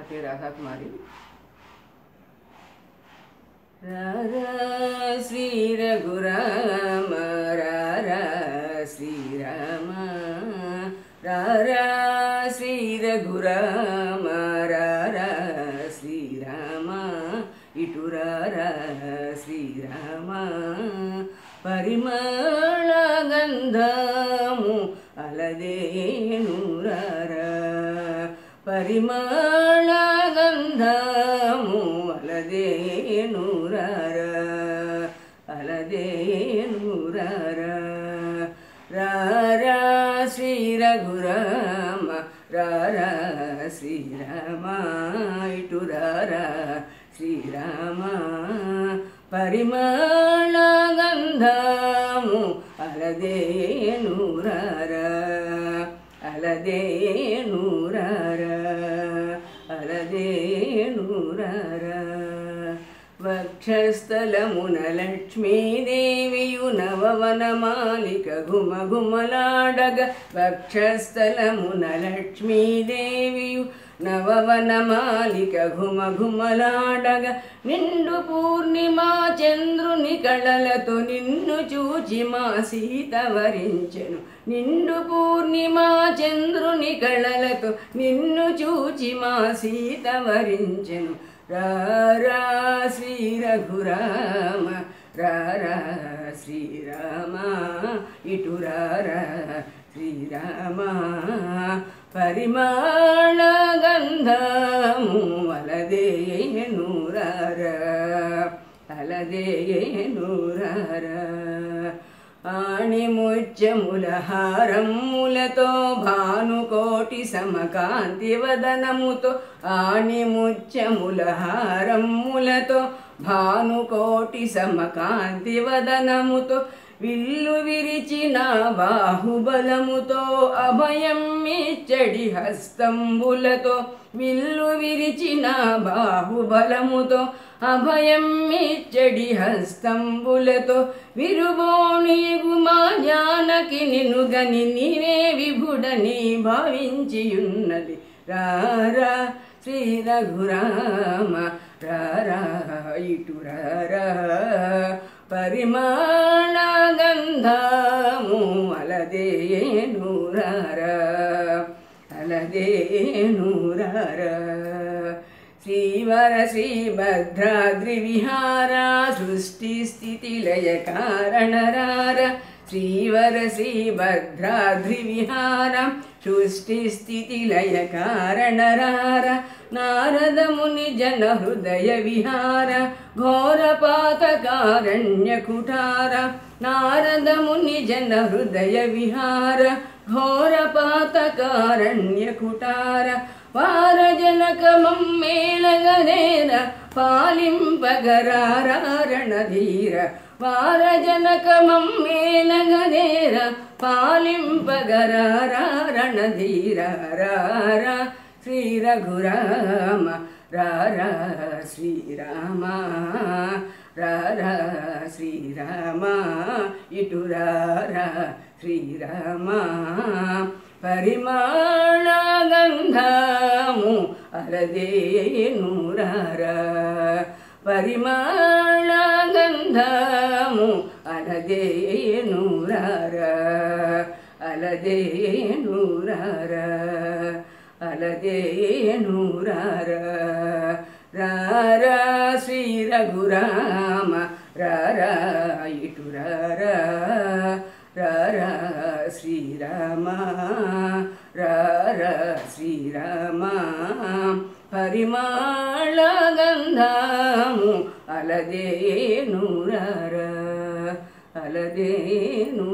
करते राधा कुमारी। रारा श्री रघुराम रारा श्री राम, रारा श्री रघुराम रारा श्री राम, इटु रारा श्री राम। परिमळ गंधमु अलदेनु रारा, परिमळ गंधमु अलदेनु रारा, अलदेनु रारा। रारा श्री रघुराम रारा श्री राम, इटु रारा श्री राम। परिमळ गंधमु अलदेनु रारा, अलदेनु रारा, अलदेनु रारा। वक्षस्थलमुन लक्ष्मीदेवियु नववनमालिक घुमघुमलाडग, वक्षस्थलमुन लक्ष्मीदेवियु नववनमालिक घुमघुमलाडग। निंडु पूर्णिमा चंद्रुनि कळलतो निन्नु చూచి మా సీత వరించెను, నిండు పూర్ణిమా చంద్రుని కళలతో నిన్ను చూచి మా సీత వరించెను। రారా శ్రీ రఘురామ రారా శ్రీ రామ, ఇటు రారా శ్రీ రామ। పరిమళ గంధము అలదేను రారా, అలదేను రారా। ఆణిముత్యముల హారములతో భానుకోటి సమకాంతి వదనముతో, ఆణిముత్యముల హారములతో భానుకోటి సమకాంతి వదనముతో, విల్లు విరిచిన బాహుబలముతో అభయం ఇచ్చడి హస్తంబులతో, విల్లు విరిచిన బాహుబలముతో అభయం ఇచ్చడి హస్తంబులతో, విరుబోణీగు మా జానకి నినుగని నీవే విభుడని భావించియున్నది। రారా శ్రీ రఘురామ రారా ఇటు రారా, పరిమళ గంధము అలదేను రారా, అలదేను రారా। శ్రీవర శ్రీభద్రాద్రి విహార సృష్టి స్థితి లయ కారణ రారా, శ్రీవర శ్రీభద్రాద్రి విహార సృష్టి స్థితి లయ కారణ రారా। నారద ముని జన హృదయ విహార ఘోర పాతకారణ్య కుఠార, నారద ముని జన హృదయ విహార ఘోర పాతకారణ్య కుఠార। వార జనక మమ్మేళగనేర పాలింపగరార రణధీర, వార జనక మమ్మేళగనేర పాలింపగరార రణధీర। రారా శ్రీ రఘురామ రారా శ్రీ రామ, రారా శ్రీ రామ, ఇటు రారా శ్రీ రామ। పరిమళ గంధము అలదేను రారా, పరిమళ గంధము అలదేను రారా, అలదేను రారా, అలదేను రారా। రారా శ్రీ రఘురామ రారా ఇటు రారా, రారా శ్రీ రామ, రారా శ్రీ రామ। పరిమళ గంధము అలదేను రారా, అలదేను